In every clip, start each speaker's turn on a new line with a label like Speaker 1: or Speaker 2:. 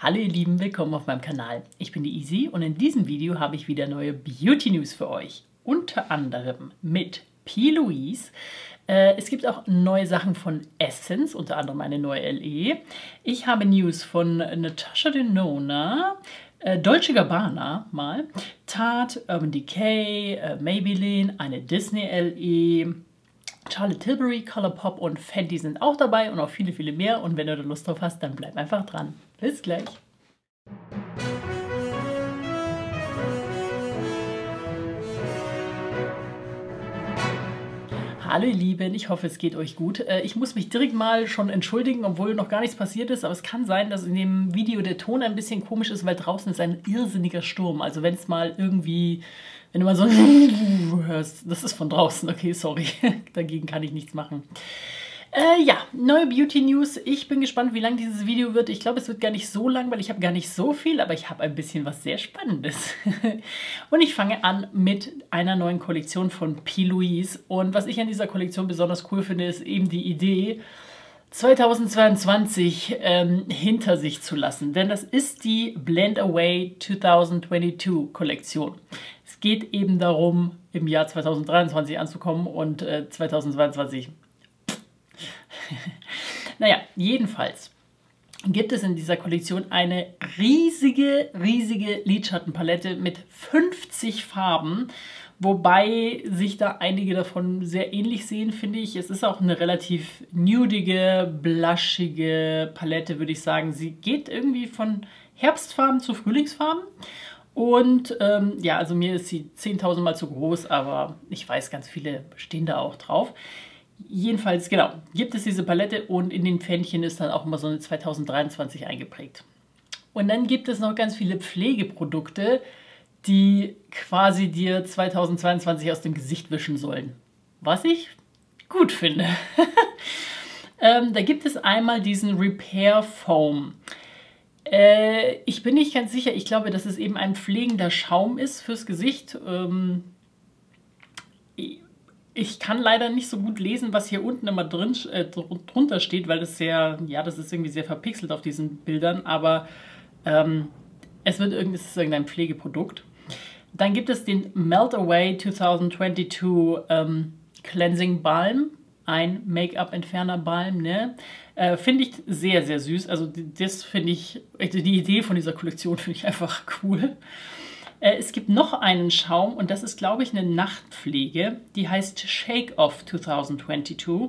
Speaker 1: Hallo ihr Lieben, willkommen auf meinem Kanal. Ich bin die Easy und in diesem Video habe ich wieder neue Beauty News für euch. Unter anderem mit P. Louise. Es gibt auch neue Sachen von Essence, unter anderem eine neue LE. Ich habe News von Natasha Denona, Dolce Gabbana mal, Tarte, Urban Decay, Maybelline, eine Disney LE, Charlotte Tilbury, Colourpop und Fenty sind auch dabei und auch viele, viele mehr. Und wenn du da Lust drauf hast, dann bleib einfach dran. Bis gleich. Hallo ihr Lieben, ich hoffe es geht euch gut. Ich muss mich direkt mal schon entschuldigen, obwohl noch gar nichts passiert ist, aber es kann sein, dass in dem Video der Ton ein bisschen komisch ist, weil draußen ist ein irrsinniger Sturm. Also wenn es mal irgendwie, wenn du mal so hörst, das ist von draußen, okay, sorry, dagegen kann ich nichts machen. Ja, neue Beauty News. Ich bin gespannt, wie lang dieses Video wird. Ich glaube, es wird gar nicht so lang, weil ich habe gar nicht so viel, aber ich habe ein bisschen was sehr Spannendes. Und ich fange an mit einer neuen Kollektion von P. Louise. Und was ich an dieser Kollektion besonders cool finde, ist eben die Idee, 2022 hinter sich zu lassen. Denn das ist die Blend Away 2022 Kollektion. Es geht eben darum, im Jahr 2023 anzukommen und 2022... Naja, jedenfalls gibt es in dieser Kollektion eine riesige Lidschattenpalette mit 50 Farben, wobei sich da einige davon sehr ähnlich sehen, finde ich. Es ist auch eine relativ nudige, blushige Palette, würde ich sagen. Sie geht irgendwie von Herbstfarben zu Frühlingsfarben. Und ja, also mir ist sie 10.000 Mal zu groß, aber ich weiß, ganz viele stehen da auch drauf. Jedenfalls, genau, gibt es diese Palette und in den Pfännchen ist dann auch immer so eine 2023 eingeprägt. Und dann gibt es noch ganz viele Pflegeprodukte, die quasi dir 2022 aus dem Gesicht wischen sollen. Was ich gut finde. Da gibt es einmal diesen Repair Foam. Ich bin nicht ganz sicher, ich glaube, dass es eben ein pflegender Schaum ist fürs Gesicht. Ich kann leider nicht so gut lesen, was hier unten immer drunter steht, weil das sehr, ja, das ist irgendwie sehr verpixelt auf diesen Bildern, aber es ist irgendein Pflegeprodukt. Dann gibt es den Melt Away 2022 Cleansing Balm, ein Make-up-Entferner Balm, ne? Finde ich sehr, sehr süß. Also das finde ich, die Idee von dieser Kollektion finde ich einfach cool. Es gibt noch einen Schaum und das ist, glaube ich, eine Nachtpflege. Die heißt Shake Off 2022.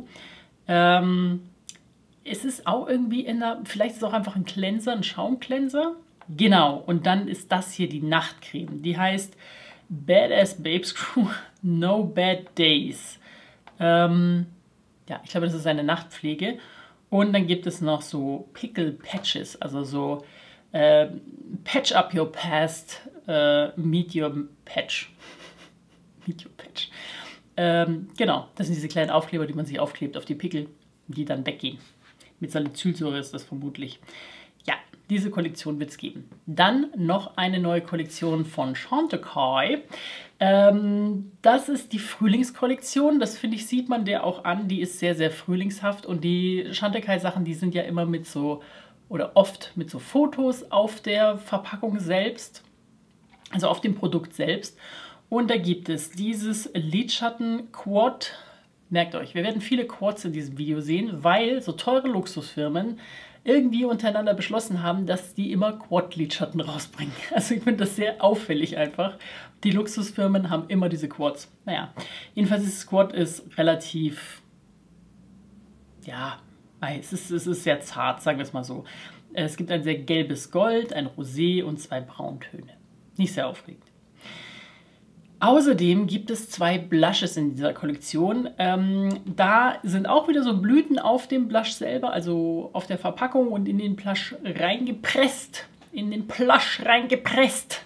Speaker 1: Es ist auch irgendwie vielleicht ist es auch einfach ein Cleanser, ein Schaumcleanser. Genau, und dann ist das hier die Nachtcreme. Die heißt Badass Babe Screw No Bad Days. Ja, ich glaube, das ist eine Nachtpflege. Und dann gibt es noch so Pickle Patches, also so Patch Up Your Past, Meet Your Patch. Meet Your Patch. Genau, das sind diese kleinen Aufkleber, die man sich aufklebt auf die Pickel, die dann weggehen. Mit Salicylsäure ist das vermutlich. Ja, diese Kollektion wird es geben. Dann noch eine neue Kollektion von Chantecaille. Das ist die Frühlingskollektion. Das finde ich, sieht man der auch an. Die ist sehr, sehr frühlingshaft. Und die Chantecaille-Sachen, die sind ja immer mit so, oder oft mit so Fotos auf der Verpackung selbst. Also auf dem Produkt selbst. Und da gibt es dieses Lidschatten-Quad. Merkt euch, wir werden viele Quads in diesem Video sehen, weil so teure Luxusfirmen irgendwie untereinander beschlossen haben, dass die immer Quad-Lidschatten rausbringen. Also ich finde das sehr auffällig einfach. Die Luxusfirmen haben immer diese Quads. Naja, jedenfalls dieses Quad ist relativ, ja, es ist sehr zart, sagen wir es mal so. Es gibt ein sehr gelbes Gold, ein Rosé und 2 Brauntöne. Nicht sehr aufregend. Außerdem gibt es 2 Blushes in dieser Kollektion. Da sind auch wieder so Blüten auf dem Blush selber, also auf der Verpackung und in den Blush reingepresst. In den Blush reingepresst.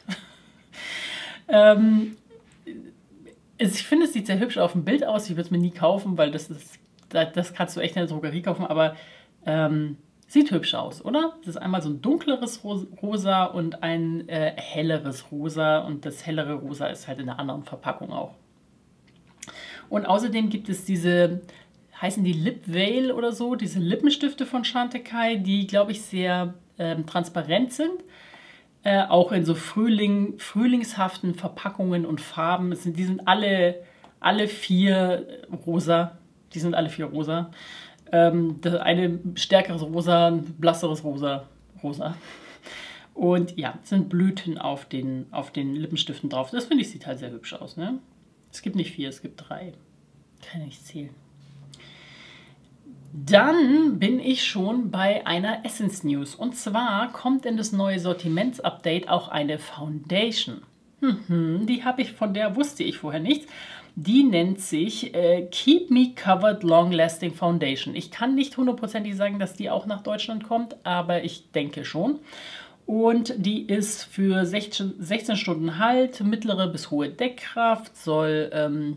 Speaker 1: Ich finde, es sieht sehr hübsch auf dem Bild aus. Ich würde es mir nie kaufen, weil das kannst du echt in der Drogerie kaufen, aber sieht hübsch aus, oder? Es ist einmal so ein dunkleres Rosa und ein helleres Rosa. Und das hellere Rosa ist halt in einer anderen Verpackung auch. Und außerdem gibt es diese, heißen die Lip Veil oder so, diese Lippenstifte von Chantecaille, die, glaube ich, sehr transparent sind. Auch in so frühlingshaften Verpackungen und Farben. Die sind alle 4 rosa. Die sind alle 4 rosa. Das eine stärkeres Rosa, ein blasseres Rosa. Und ja, es sind Blüten auf den Lippenstiften drauf. Das finde ich, sieht halt sehr hübsch aus. Ne? Es gibt nicht 4, es gibt 3. Kann ich nicht zählen. Dann bin ich schon bei einer Essence News. Und zwar kommt in das neue Sortiments-Update auch eine Foundation. Die wusste ich vorher nicht. Die nennt sich Keep Me Covered Long Lasting Foundation. Ich kann nicht hundertprozentig sagen, dass die auch nach Deutschland kommt, aber ich denke schon. Und die ist für 16 Stunden Halt, mittlere bis hohe Deckkraft, soll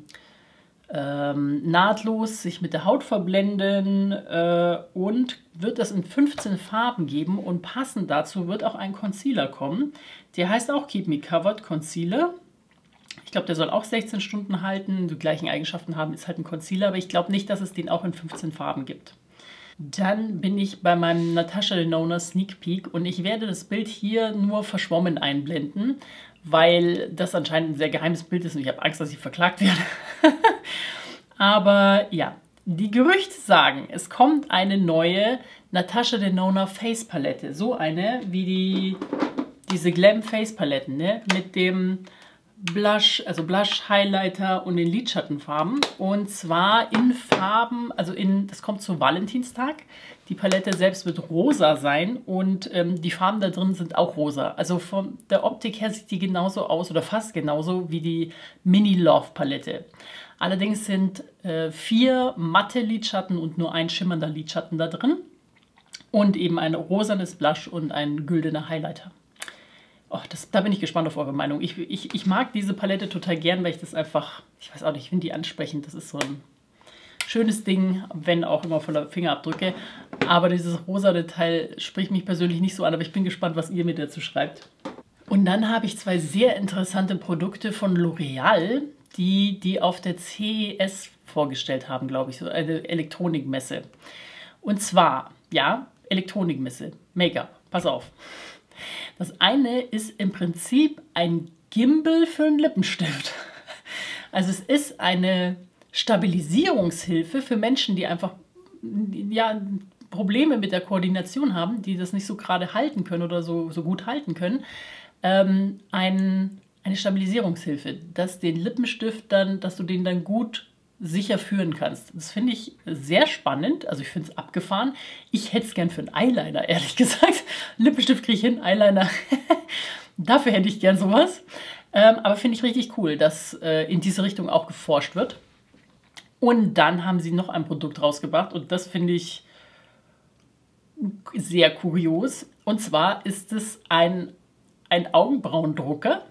Speaker 1: nahtlos sich mit der Haut verblenden und wird es in 15 Farben geben. Und passend dazu wird auch ein Concealer kommen. Der heißt auch Keep Me Covered Concealer. Ich glaube, der soll auch 16 Stunden halten, die gleichen Eigenschaften haben, ist halt ein Concealer, aber ich glaube nicht, dass es den auch in 15 Farben gibt. Dann bin ich bei meinem Natasha Denona Sneak Peek und ich werde das Bild hier nur verschwommen einblenden, weil das anscheinend ein sehr geheimes Bild ist und ich habe Angst, dass ich verklagt werde. Aber ja, die Gerüchte sagen, es kommt eine neue Natasha Denona Face Palette. So eine wie diese Glam Face Paletten, ne? Mit dem Blush, also Blush, Highlighter und den Lidschattenfarben. Und zwar in Farben, das kommt zu Valentinstag. Die Palette selbst wird rosa sein und die Farben da drin sind auch rosa. Also von der Optik her sieht die genauso aus oder fast genauso wie die Mini Love Palette. Allerdings sind 4 matte Lidschatten und nur ein schimmernder Lidschatten da drin. Und eben ein rosanes Blush und ein güldener Highlighter. Oh, da bin ich gespannt auf eure Meinung. Ich mag diese Palette total gern, weil ich das einfach, ich weiß auch nicht, ich finde die ansprechend. Das ist so ein schönes Ding, wenn auch immer voller Fingerabdrücke. Aber dieses rosa Detail spricht mich persönlich nicht so an, aber ich bin gespannt, was ihr mir dazu schreibt. Und dann habe ich 2 sehr interessante Produkte von L'Oreal, die auf der CES vorgestellt haben, glaube ich, so eine Elektronikmesse. Und zwar, ja, Elektronikmesse, Make-up, pass auf. Das eine ist im Prinzip ein Gimbal für einen Lippenstift. Also es ist eine Stabilisierungshilfe für Menschen, die einfach ja, Probleme mit der Koordination haben, die das nicht so gerade halten können oder so gut halten können. Eine Stabilisierungshilfe, dass du den dann gut sicher führen kannst. Das finde ich sehr spannend. Also ich finde es abgefahren. Ich hätte es gern für einen Eyeliner, ehrlich gesagt. Lippenstift kriege ich hin, Eyeliner. Dafür hätte ich gern sowas. Aber finde ich richtig cool, dass in diese Richtung auch geforscht wird. Und dann haben sie noch ein Produkt rausgebracht und das finde ich sehr kurios. Und zwar ist es ein Augenbrauendrucker.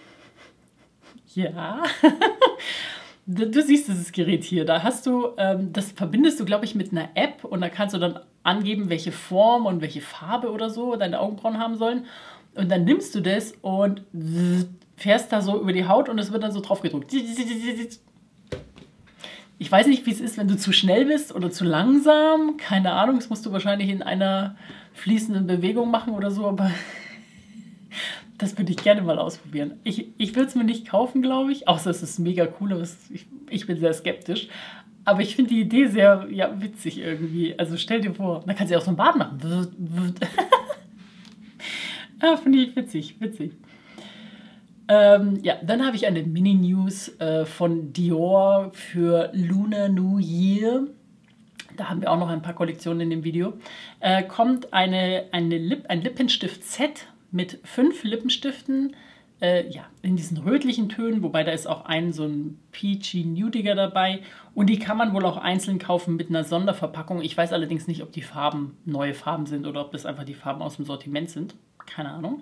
Speaker 1: Ja. Du siehst dieses Gerät hier, da hast du, das verbindest du, glaube ich, mit einer App und da kannst du dann angeben, welche Form und welche Farbe oder so deine Augenbrauen haben sollen. Und dann nimmst du das und fährst da so über die Haut und es wird dann so drauf gedrückt. Ich weiß nicht, wie es ist, wenn du zu schnell bist oder zu langsam. Keine Ahnung, das musst du wahrscheinlich in einer fließenden Bewegung machen oder so, aber das würde ich gerne mal ausprobieren. Ich würde es mir nicht kaufen, glaube ich. Außer es ist mega cool, aber ich bin sehr skeptisch. Aber ich finde die Idee sehr witzig irgendwie. Also stell dir vor, da kannst du ja auch so ein Bad machen. Finde ich witzig. Dann habe ich eine Mini-News von Dior für Lunar New Year. Da haben wir auch noch ein paar Kollektionen in dem Video. Kommt ein Lippenstift-Set mit 5 Lippenstiften, in diesen rötlichen Tönen, wobei da ist auch so ein peachy nudiger dabei und die kann man wohl auch einzeln kaufen mit einer Sonderverpackung. Ich weiß allerdings nicht, ob die Farben neue Farben sind oder ob das einfach die Farben aus dem Sortiment sind. Keine Ahnung.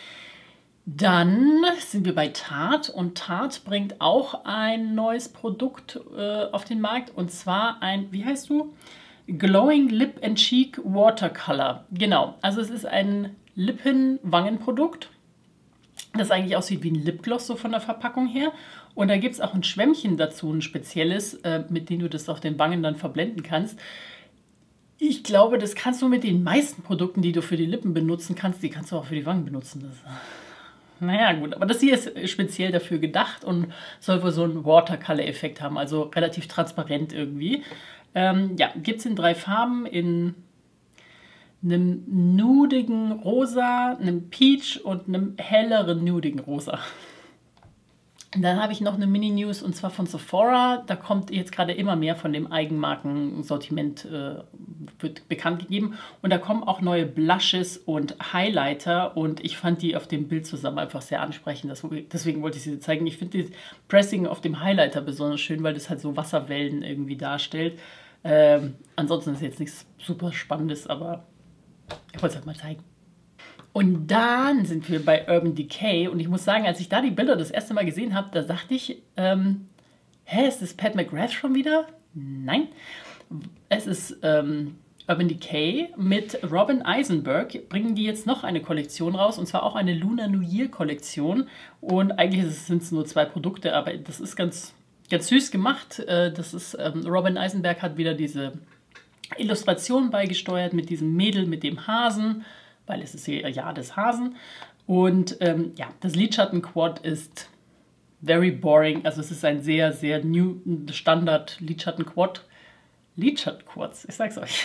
Speaker 1: Dann sind wir bei Tarte und Tarte bringt auch ein neues Produkt auf den Markt und zwar wie heißt du? Glowing Lip and Cheek Watercolor. Genau, also es ist ein Lippen-Wangenprodukt, das eigentlich aussieht wie ein Lipgloss, so von der Verpackung her. Und da gibt es auch ein Schwämmchen dazu, ein spezielles, mit dem du das auf den Wangen dann verblenden kannst. Ich glaube, das kannst du mit den meisten Produkten, die du für die Lippen benutzen kannst, die kannst du auch für die Wangen benutzen. Naja, gut, aber das hier ist speziell dafür gedacht und soll wohl so einen Watercolor-Effekt haben, also relativ transparent irgendwie. Ja, gibt es in 3 Farben, in einem nudigen Rosa, einem Peach und einem helleren nudigen Rosa. Dann habe ich noch eine Mini-News und zwar von Sephora. Da kommt jetzt gerade immer mehr von dem Eigenmarkensortiment wird bekannt gegeben. Und da kommen auch neue Blushes und Highlighter. Und ich fand die auf dem Bild zusammen einfach sehr ansprechend. Deswegen wollte ich sie zeigen. Ich finde das Pressing auf dem Highlighter besonders schön, weil das halt so Wasserwellen irgendwie darstellt. Ansonsten ist es jetzt nichts super Spannendes, aber ich wollte es halt mal zeigen. Und dann sind wir bei Urban Decay und ich muss sagen, als ich da die Bilder das erste Mal gesehen habe, da dachte ich, hä, ist das Pat McGrath schon wieder? Nein, es ist Urban Decay mit Robin Eisenberg, bringen die jetzt noch eine Kollektion raus und zwar auch eine Lunar New Year Kollektion und eigentlich sind es nur 2 Produkte, aber das ist ganz süß gemacht. Robin Eisenberg hat wieder diese Illustration beigesteuert mit diesem Mädel, mit dem Hasen, weil es ist ja Jahr des Hasen. Und ja, das Lidschattenquad ist very boring. Also es ist ein sehr, sehr Standard Lidschattenquad. Lidschattenquads, ich sag's euch.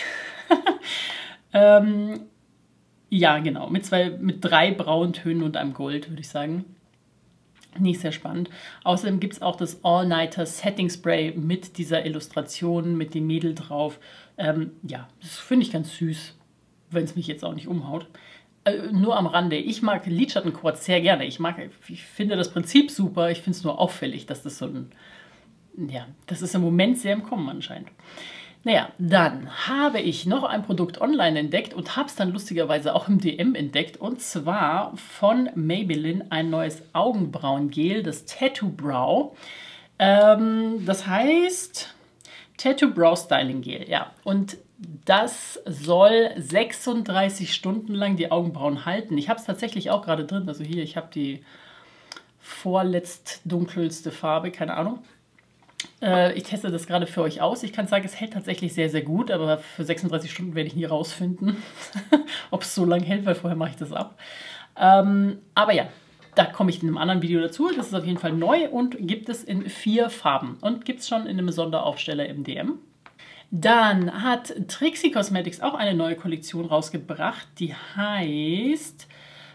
Speaker 1: Ja, genau. Mit 3 Brauntönen und einem Gold, würde ich sagen. Nicht sehr spannend. Außerdem gibt es auch das All-Nighter Setting Spray mit dieser Illustration, mit dem Mädel drauf. Ja, das finde ich ganz süß, wenn es mich jetzt auch nicht umhaut. Nur am Rande. Ich mag Lidschattenquads sehr gerne. Ich finde das Prinzip super. Ich finde es nur auffällig, dass das das ist im Moment sehr im Kommen anscheinend. Naja, dann habe ich noch ein Produkt online entdeckt und habe es dann lustigerweise auch im DM entdeckt. Und zwar von Maybelline ein neues Augenbrauengel, das Tattoo Brow. Das heißt Tattoo Brow Styling Gel, ja. Und das soll 36 Stunden lang die Augenbrauen halten. Ich habe es tatsächlich auch gerade drin. Also hier, ich habe die vorletzt dunkelste Farbe, keine Ahnung. Ich teste das gerade für euch aus. Ich kann sagen, es hält tatsächlich sehr, sehr gut, aber für 36 Stunden werde ich nie rausfinden, ob es so lange hält, weil vorher mache ich das ab. Aber ja, da komme ich in einem anderen Video dazu. Das ist auf jeden Fall neu und gibt es in 4 Farben und gibt es schon in einem Sonderaufsteller im DM. Dann hat Trixie Cosmetics auch eine neue Kollektion rausgebracht, die heißt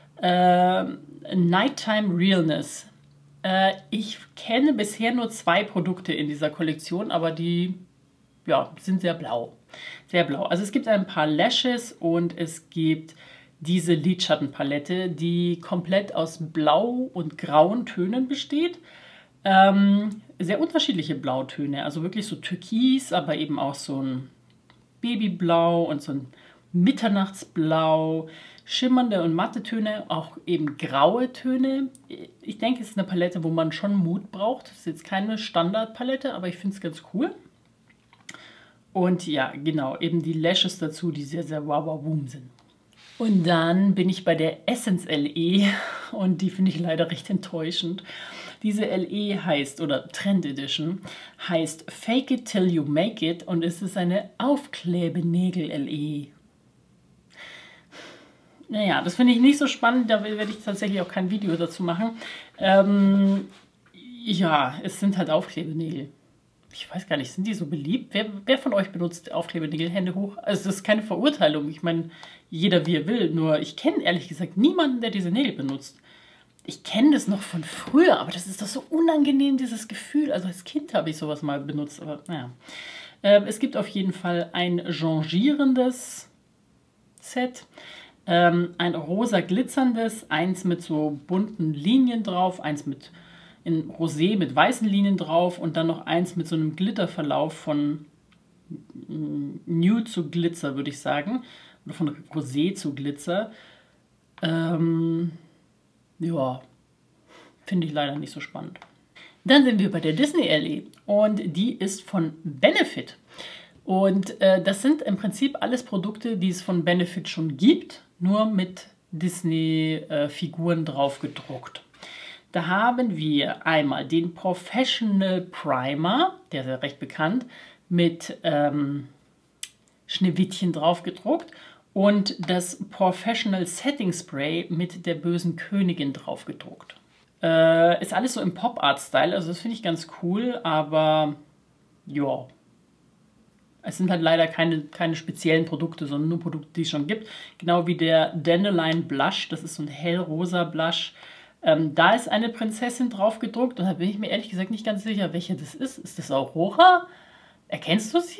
Speaker 1: Nighttime Realness. Ich kenne bisher nur 2 Produkte in dieser Kollektion, aber die sind sehr blau. Sehr blau. Also es gibt ein paar Lashes und es gibt diese Lidschattenpalette, die komplett aus blau und grauen Tönen besteht. Sehr unterschiedliche Blautöne, also wirklich so Türkis, aber eben auch so ein Babyblau und so ein Mitternachtsblau, schimmernde und matte Töne, auch eben graue Töne. Ich denke, es ist eine Palette, wo man schon Mut braucht. Es ist jetzt keine Standardpalette, aber ich finde es ganz cool. Und ja, genau, eben die Lashes dazu, die sehr, sehr wow, wow, boom sind. Und dann bin ich bei der Essence LE und die finde ich leider recht enttäuschend. Diese LE heißt, oder Trend Edition, heißt Fake It Till You Make It und es ist eine Aufklebenägel-LE. Naja, das finde ich nicht so spannend, da werde ich tatsächlich auch kein Video dazu machen. Ja, es sind halt Aufklebenägel. Ich weiß gar nicht, sind die so beliebt? Wer von euch benutzt Aufklebenägel? Hände hoch? Also das ist keine Verurteilung. Ich meine, jeder wie er will. Nur ich kenne ehrlich gesagt niemanden, der diese Nägel benutzt. Ich kenne das noch von früher, aber das ist doch so unangenehm, dieses Gefühl. Also als Kind habe ich sowas mal benutzt, aber naja. Es gibt auf jeden Fall ein changierendes Set. Ein rosa glitzerndes, eins mit so bunten Linien drauf, eins in Rosé mit weißen Linien drauf und dann noch eins mit so einem Glitterverlauf von Nude zu Glitzer, würde ich sagen. Oder von Rosé zu Glitzer. Ja, finde ich leider nicht so spannend. Dann sind wir bei der Disney LE und die ist von Benefit. Und das sind im Prinzip alles Produkte, die es von Benefit schon gibt, nur mit Disney-Figuren drauf gedruckt. Da haben wir einmal den Professional Primer, der ist ja recht bekannt, mit Schneewittchen drauf gedruckt und das Professional Setting Spray mit der bösen Königin drauf gedruckt. Ist alles so im Pop-Art-Style, also das finde ich ganz cool, aber ja. Es sind halt leider keine speziellen Produkte, sondern nur Produkte, die es schon gibt. Genau wie der Dandelion Blush, das ist so ein hellrosa Blush. Da ist eine Prinzessin drauf gedruckt und da bin ich mir ehrlich gesagt nicht ganz sicher, welche das ist. Ist das Aurora? Erkennst du sie?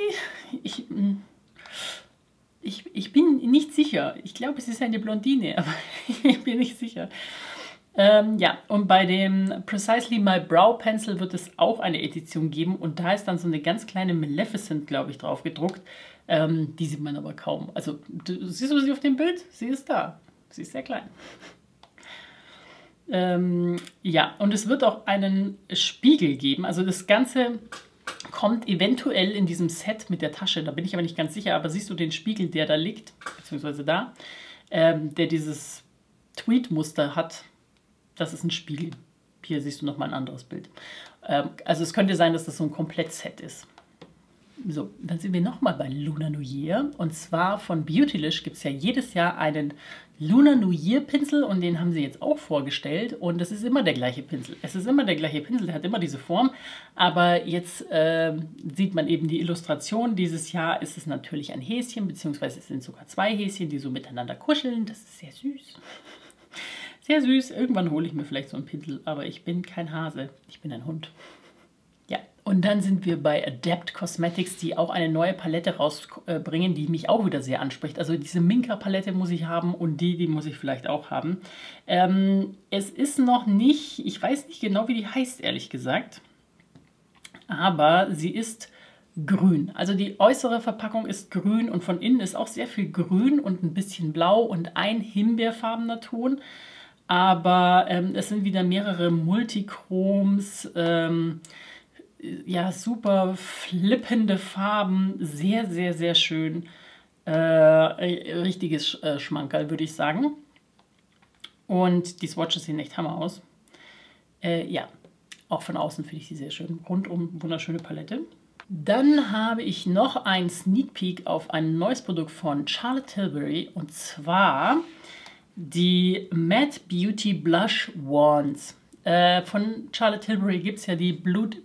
Speaker 1: Ich bin nicht sicher. Ich glaube, es ist eine Blondine, aber ich bin nicht sicher. Ja, und bei dem Precisely My Brow Pencil wird es auch eine Edition geben und da ist dann so eine ganz kleine Maleficent, glaube ich, drauf gedruckt. Die sieht man aber kaum. Also, siehst du sie auf dem Bild? Sie ist da. Sie ist sehr klein. Ja, und es wird auch einen Spiegel geben. Also das Ganze kommt eventuell in diesem Set mit der Tasche, da bin ich aber nicht ganz sicher, aber siehst du den Spiegel, der da liegt, beziehungsweise da, der dieses Tweed-Muster hat, das ist ein Spiegel. Hier siehst du nochmal ein anderes Bild. Also es könnte sein, dass das so ein Komplettset ist. So, dann sind wir nochmal bei Lunar New Year. Und zwar von Beautylish gibt es ja jedes Jahr einen Lunar New Year Pinsel und den haben sie jetzt auch vorgestellt. Und das ist immer der gleiche Pinsel. Es ist immer der gleiche Pinsel, der hat immer diese Form. Aber jetzt sieht man eben die Illustration. Dieses Jahr ist es natürlich ein Häschen, beziehungsweise es sind sogar zwei Häschen, die so miteinander kuscheln. Das ist sehr süß. Sehr süß. Irgendwann hole ich mir vielleicht so einen Pinsel, aber ich bin kein Hase. Ich bin ein Hund. Ja, und dann sind wir bei Adept Cosmetics, die auch eine neue Palette rausbringen, die mich auch wieder sehr anspricht. Also diese Minka-Palette muss ich haben und die muss ich vielleicht auch haben. Es ist noch nicht, ich weiß nicht genau, wie die heißt, ehrlich gesagt. Aber sie ist grün. Also die äußere Verpackung ist grün und von innen ist auch sehr viel grün und ein bisschen blau und ein himbeerfarbener Ton. Aber es sind wieder mehrere Multichroms, ja, super flippende Farben, sehr, sehr, sehr schön. Richtiges Schmankerl, würde ich sagen. Und die Swatches sehen echt Hammer aus. Ja, auch von außen finde ich sie sehr schön. Rundum wunderschöne Palette. Dann habe ich noch einen Sneak Peek auf ein neues Produkt von Charlotte Tilbury und zwar die Matte Beauty Blush Wands. Von Charlotte Tilbury gibt es ja die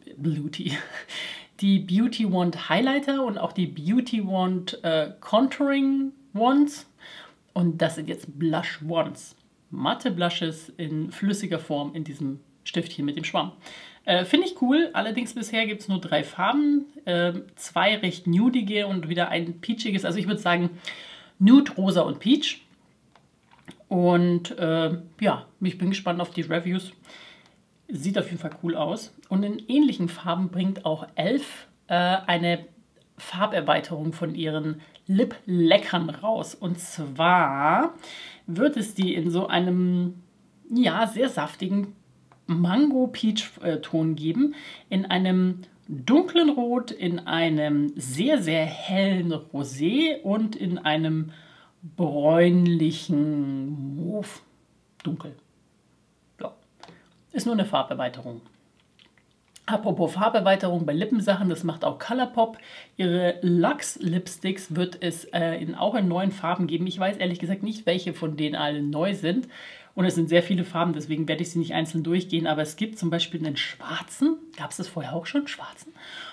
Speaker 1: Beauty Wand Highlighter und auch die Beauty Wand Contouring Wands. Und das sind jetzt Blush Wands. Matte Blushes in flüssiger Form in diesem Stiftchen mit dem Schwamm. Finde ich cool, allerdings bisher gibt es nur 3 Farben. 2 recht nudige und wieder ein peachiges. Also ich würde sagen Nude, Rosa und Peach. Und ja, ich bin gespannt auf die Reviews. Sieht auf jeden Fall cool aus. Und in ähnlichen Farben bringt auch e.l.f. Eine Farberweiterung von ihren Lip-Leckern raus. Und zwar wird es die in so einem, ja, sehr saftigen Mango-Peach-Ton geben. In einem dunklen Rot, in einem sehr, sehr hellen Rosé und in einem bräunlichen Mauve. Dunkel. Ja. Ist nur eine Farberweiterung. Apropos Farberweiterung bei Lippensachen, das macht auch Colourpop. Ihre Luxe Lipsticks wird es auch in neuen Farben geben. Ich weiß ehrlich gesagt nicht, welche von denen alle neu sind. Und es sind sehr viele Farben, deswegen werde ich sie nicht einzeln durchgehen. Aber es gibt zum Beispiel einen schwarzen. Gab es das vorher auch schon? Schwarzen?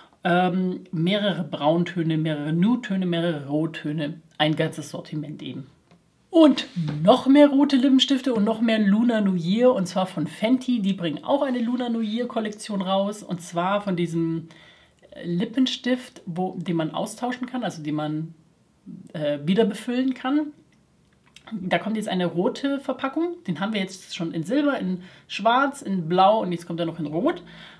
Speaker 1: Mehrere Brauntöne, mehrere Nude-Töne, mehrere Rottöne. Ein ganzes Sortiment eben. Und noch mehr rote Lippenstifte und noch mehr Lunar New Year. Und zwar von Fenty. Die bringen auch eine Lunar New Year Kollektion raus. Und zwar von diesem Lippenstift, den man austauschen kann. Also den man wieder befüllen kann. Da kommt jetzt eine rote Verpackung. Den haben wir jetzt schon in Silber, in Schwarz, in Blau und jetzt kommt er noch in Rot.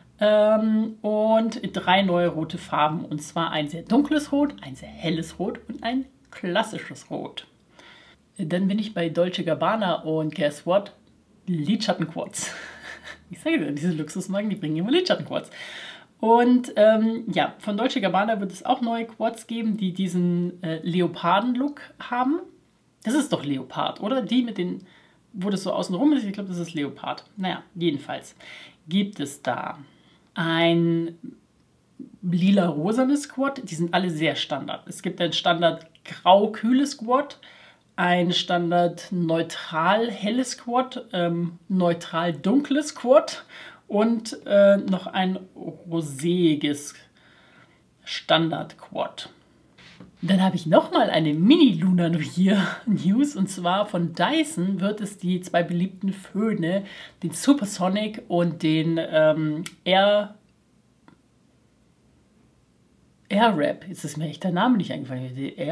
Speaker 1: Und 3 neue rote Farben. Und zwar ein sehr dunkles Rot, ein sehr helles Rot und ein klassisches Rot. Dann bin ich bei Dolce Gabbana und guess what? Lidschattenquarz. Ich sage dir, diese Luxusmarken, die bringen immer Lidschattenquarz. Und ja, von Dolce Gabbana wird es auch neue Quarz geben, die diesen Leoparden-Look haben. Das ist doch Leopard, oder? Die mit den, wo das so außenrum ist, ich glaube, das ist Leopard. Naja, jedenfalls gibt es da ein lila-rosane Squad. Die sind alle sehr Standard. Es gibt ein Standard grau-kühle Squad, ein Standard neutral-helle Squad, neutral-dunkle Squad und noch ein roséiges Standard-Quad. Dann habe ich nochmal eine Mini-Lunar New Year News, und zwar von Dyson wird es die zwei beliebten Föhne, den Supersonic und den Airwrap. Jetzt ist mir echt der Name nicht eingefallen.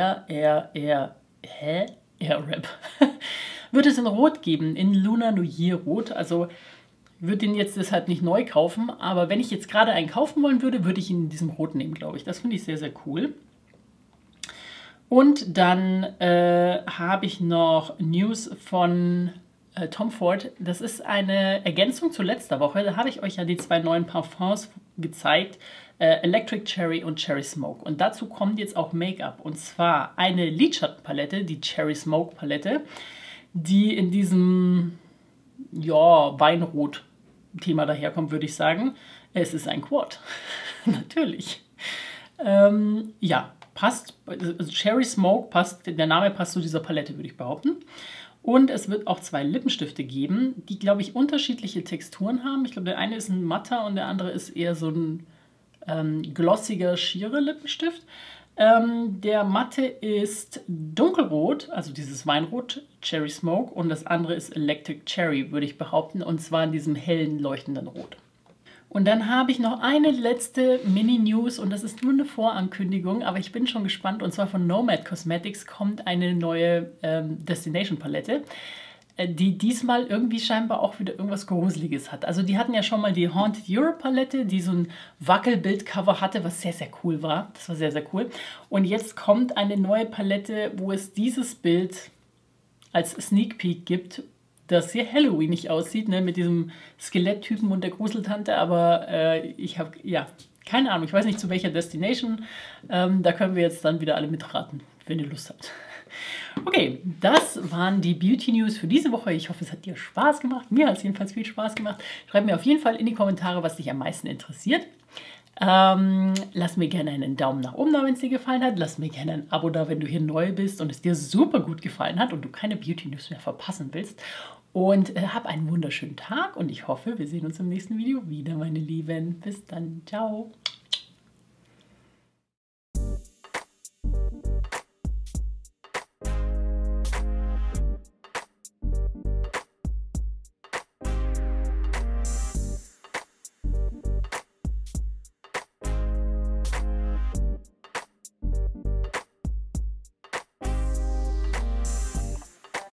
Speaker 1: Airwrap. Wird es in Rot geben, in Lunar New Year Rot. Also ich würde den jetzt deshalb nicht neu kaufen, aber wenn ich jetzt gerade einen kaufen wollen würde, würde ich ihn in diesem Rot nehmen, glaube ich. Das finde ich sehr, sehr cool. Und dann habe ich noch News von Tom Ford. Das ist eine Ergänzung zu letzter Woche. Da habe ich euch ja die zwei neuen Parfums gezeigt. Electric Cherry und Cherry Smoke. Und dazu kommt jetzt auch Make-up. Und zwar eine Lidschattenpalette, die Cherry Smoke Palette, die in diesem Weinrot-Thema daherkommt, würde ich sagen. Es ist ein Quad. Natürlich. Passt, also Cherry Smoke passt, der Name passt zu dieser Palette, würde ich behaupten. Und es wird auch zwei Lippenstifte geben, die, glaube ich, unterschiedliche Texturen haben. Ich glaube, der eine ist ein matter und der andere ist eher so ein glossiger, schierer Lippenstift. Der matte ist dunkelrot, also dieses Weinrot, Cherry Smoke, und das andere ist Electric Cherry, würde ich behaupten, und zwar in diesem hellen, leuchtenden Rot. Und dann habe ich noch eine letzte Mini-News, und das ist nur eine Vorankündigung, aber ich bin schon gespannt. Und zwar von Nomad Cosmetics kommt eine neue Destination-Palette, die diesmal irgendwie scheinbar auch wieder irgendwas Gruseliges hat. Also die hatten ja schon mal die Haunted Europe Palette, die so ein Wackelbildcover hatte, was sehr, sehr cool war. Das war sehr, sehr cool. Und jetzt kommt eine neue Palette, wo es dieses Bild als Sneak Peek gibt, das hier Halloween-ig aussieht, ne, mit diesem Skeletttypen und der Gruseltante, aber ich habe, keine Ahnung, ich weiß nicht zu welcher Destination, da können wir jetzt dann wieder alle mitraten, wenn ihr Lust habt. Okay, das waren die Beauty News für diese Woche. Ich hoffe, es hat dir Spaß gemacht. Mir hat es jedenfalls viel Spaß gemacht. Schreib mir auf jeden Fall in die Kommentare, was dich am meisten interessiert. Lass mir gerne einen Daumen nach oben da, wenn es dir gefallen hat. Lass mir gerne ein Abo da, wenn du hier neu bist und es dir super gut gefallen hat und du keine Beauty News mehr verpassen willst. Und hab einen wunderschönen Tag und ich hoffe, wir sehen uns im nächsten Video wieder, meine Lieben. Bis dann. Ciao.